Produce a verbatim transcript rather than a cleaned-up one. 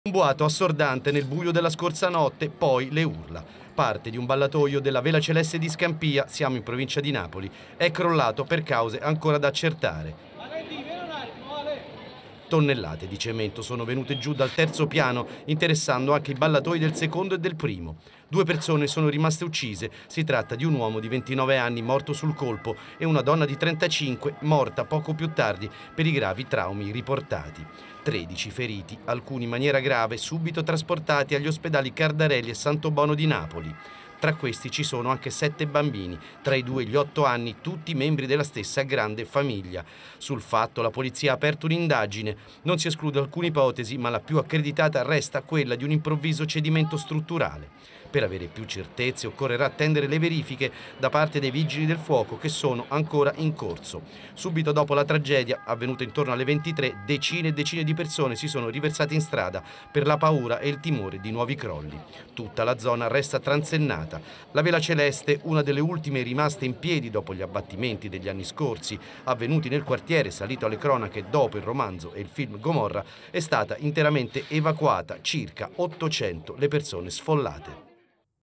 Un boato assordante nel buio della scorsa notte, poi le urla. Parte di un ballatoio della Vela Celeste di Scampia, siamo in provincia di Napoli, è crollato per cause ancora da accertare. Tonnellate di cemento sono venute giù dal terzo piano, interessando anche i ballatoi del secondo e del primo. Due persone sono rimaste uccise. Si tratta di un uomo di ventinove anni morto sul colpo e una donna di trentacinque morta poco più tardi per i gravi traumi riportati. tredici feriti, alcuni in maniera grave, subito trasportati agli ospedali Cardarelli e Santobono di Napoli. Tra questi ci sono anche sette bambini, tra i due e gli otto anni, tutti membri della stessa grande famiglia. Sul fatto la polizia ha aperto un'indagine. Non si esclude alcune ipotesi, ma la più accreditata resta quella di un improvviso cedimento strutturale. Per avere più certezze occorrerà attendere le verifiche da parte dei vigili del fuoco che sono ancora in corso. Subito dopo la tragedia, avvenuta intorno alle ventitré, decine e decine di persone si sono riversate in strada per la paura e il timore di nuovi crolli. Tutta la zona resta transennata. La Vela Celeste, una delle ultime rimaste in piedi dopo gli abbattimenti degli anni scorsi, avvenuti nel quartiere salito alle cronache dopo il romanzo e il film Gomorra, è stata interamente evacuata, circa ottocento le persone sfollate.